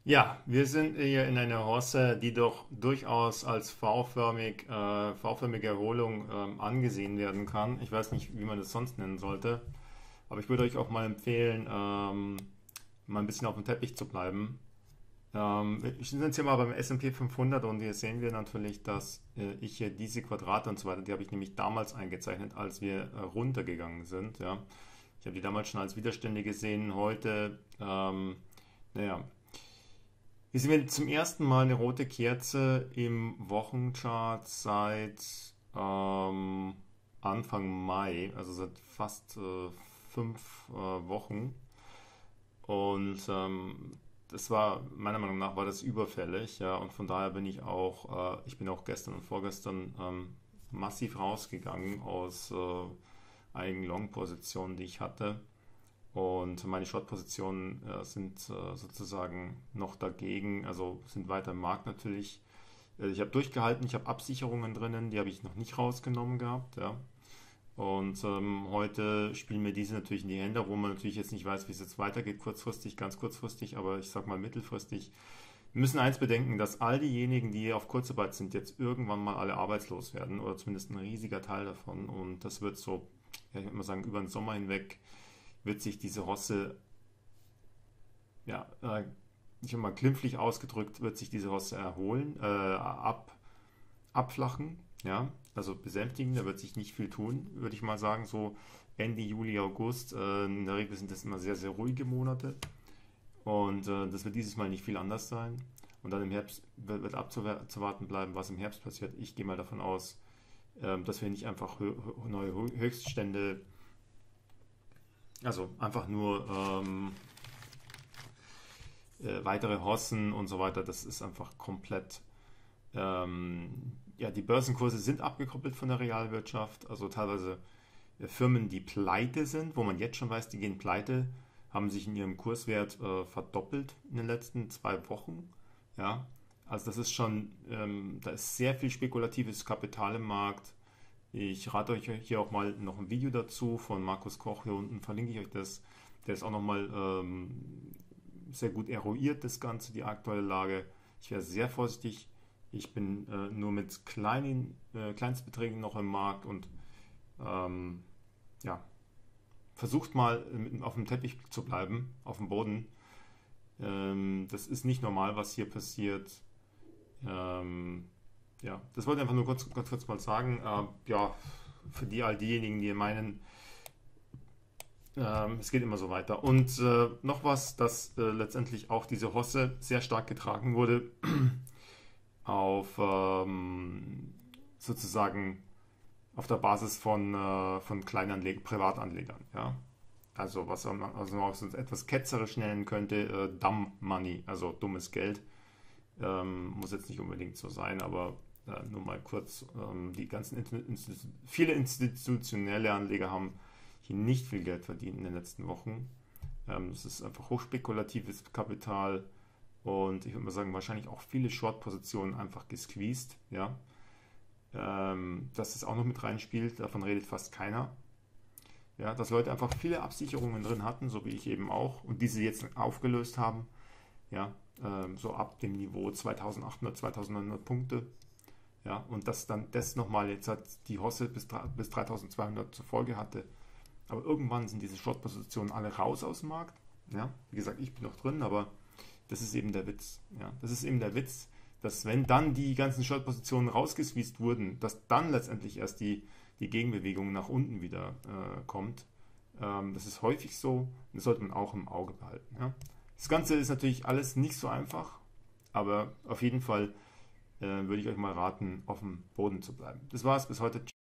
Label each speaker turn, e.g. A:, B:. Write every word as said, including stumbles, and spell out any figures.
A: Ja, wir sind hier in einer Hosse, die doch durchaus als V-förmig, äh, V-förmige Erholung ähm, angesehen werden kann. Ich weiß nicht, wie man das sonst nennen sollte, aber ich würde euch auch mal empfehlen, ähm, mal ein bisschen auf dem Teppich zu bleiben. Ähm, wir sind jetzt hier mal beim S und P fünfhundert und hier sehen wir natürlich, dass äh, ich hier diese Quadrate und so weiter, die habe ich nämlich damals eingezeichnet, als wir äh, runtergegangen sind. Ja. Ich habe die damals schon als Widerstände gesehen, heute, ähm, naja. Hier sehen wir zum ersten Mal eine rote Kerze im Wochenchart seit ähm, Anfang Mai, also seit fast äh, fünf äh, Wochen. Und ähm, das war, meiner Meinung nach, war das überfällig, ja, und von daher bin ich auch, äh, ich bin auch gestern und vorgestern ähm, massiv rausgegangen aus äh, einigen Long-Positionen, die ich hatte. Und meine Short-Positionen äh, sind äh, sozusagen noch dagegen, also sind weiter im Markt natürlich. Äh, ich habe durchgehalten, ich habe Absicherungen drinnen, die habe ich noch nicht rausgenommen gehabt. Ja. Und ähm, heute spielen mir diese natürlich in die Hände, wo man natürlich jetzt nicht weiß, wie es jetzt weitergeht, kurzfristig, ganz kurzfristig, aber ich sag mal mittelfristig. Wir müssen eins bedenken, dass all diejenigen, die auf Kurzarbeit sind, jetzt irgendwann mal alle arbeitslos werden oder zumindest ein riesiger Teil davon. Und das wird so, ja, ich würde mal sagen, über den Sommer hinweg wird sich diese Hosse, ja, äh, ich habe mal glimpflich ausgedrückt, wird sich diese Hosse erholen, äh, ab, abflachen, ja, also besänftigen, da wird sich nicht viel tun, würde ich mal sagen, so Ende Juli, August, äh, in der Regel sind das immer sehr, sehr ruhige Monate und äh, das wird dieses Mal nicht viel anders sein und dann im Herbst wird, wird abzuwarten bleiben, was im Herbst passiert. Ich gehe mal davon aus, äh, dass wir nicht einfach hö neue Höchststände, also einfach nur ähm, äh, weitere Hossen und so weiter, das ist einfach komplett. Ähm, ja, die Börsenkurse sind abgekoppelt von der Realwirtschaft, also teilweise äh, Firmen, die pleite sind, wo man jetzt schon weiß, die gehen pleite, haben sich in ihrem Kurswert äh, verdoppelt in den letzten zwei Wochen. Ja, also das ist schon, ähm, da ist sehr viel spekulatives Kapital im Markt. Ich rate euch hier auch mal noch ein Video dazu von Markus Koch, hier unten verlinke ich euch das. Der ist auch nochmal ähm, sehr gut eruiert, das Ganze, die aktuelle Lage. Ich wäre sehr vorsichtig. Ich bin äh, nur mit kleinen äh, Kleinstbeträgen noch im Markt und ähm, ja, versucht mal mit, auf dem Teppich zu bleiben, auf dem Boden. Ähm, das ist nicht normal, was hier passiert. Ähm, ja, das wollte ich einfach nur kurz, kurz, kurz mal sagen. Äh, ja, für die all diejenigen, die meinen, ähm, es geht immer so weiter. Und äh, noch was, dass äh, letztendlich auch diese Hosse sehr stark getragen wurde auf ähm, sozusagen auf der Basis von, äh, von Kleinanleg Privatanlegern. Ja? Also was man also auch so etwas ketzerisch nennen könnte, äh, Dumb Money, also dummes Geld. Ähm, muss jetzt nicht unbedingt so sein, aber äh, nur mal kurz, ähm, die ganzen Institu viele institutionelle Anleger haben hier nicht viel Geld verdient in den letzten Wochen. Ähm, das ist einfach hochspekulatives Kapital und ich würde mal sagen, wahrscheinlich auch viele Short-Positionen einfach gesqueezed. Ja? Ähm, dass das auch noch mit reinspielt, davon redet fast keiner. Ja, dass Leute einfach viele Absicherungen drin hatten, so wie ich eben auch, und diese jetzt aufgelöst haben. Ja, ähm, so ab dem Niveau zweitausendachthundert, zweitausendneunhundert Punkte. Ja, und dass dann das nochmal jetzt hat die Hosse bis, bis dreitausendzweihundert zur Folge hatte. Aber irgendwann sind diese Short-Positionen alle raus aus dem Markt. Ja, wie gesagt, ich bin noch drin, aber das ist eben der Witz. Ja, das ist eben der Witz, dass wenn dann die ganzen Short-Positionen rausgesqueezed wurden, dass dann letztendlich erst die, die Gegenbewegung nach unten wieder äh, kommt. Ähm, das ist häufig so, das sollte man auch im Auge behalten. Ja. Das Ganze ist natürlich alles nicht so einfach, aber auf jeden Fall äh, würde ich euch mal raten, auf dem Boden zu bleiben. Das war's bis heute.